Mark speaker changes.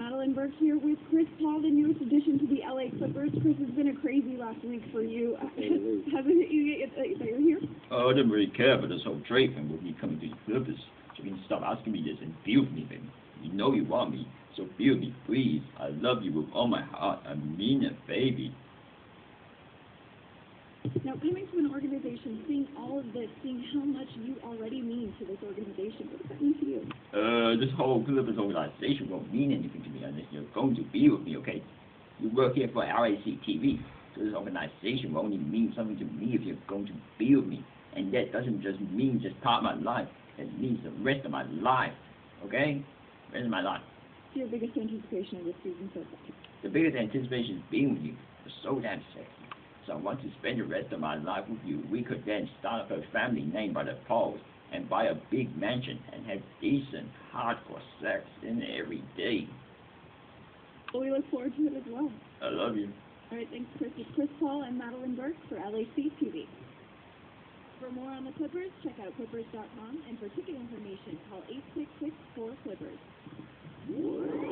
Speaker 1: Madeline Burke here with Chris Paul, the newest addition to the LA Clippers. Chris, it's been a crazy last week for you. Hasn't it you yet that you're here?
Speaker 2: Oh, I didn't really care about this whole trade thing with me coming to the Clippers. So you can stop asking me this and be with me, baby. You know you want me, so be with me, please. I love you with all my heart. I mean it, baby.
Speaker 1: Now, coming to an organization, seeing all of this, seeing how much you already mean to this organization, what does that mean to you?
Speaker 2: This whole Clippers organization won't mean anything to me unless you're going to be with me, okay? You work here for LAC TV, so this organization will only mean something to me if you're going to be with me. And that doesn't just mean just part of my life, it means the rest of my life, okay? Rest of my life.
Speaker 1: What's your biggest anticipation of this season so far?
Speaker 2: The biggest anticipation is being with you. You're so damn sexy. So I want to spend the rest of my life with you. We could then start up a family named by the Pauls and buy a big mansion and have decent, hardcore sex in every day.
Speaker 1: Well, we look forward to it as well.
Speaker 2: I love you.
Speaker 1: All right, thanks, Chris. It's Chris Paul and Madeline Burke for LAC TV. For more on the Clippers, check out clippers.com, and for ticket information, call 866-4-CLIPPERS.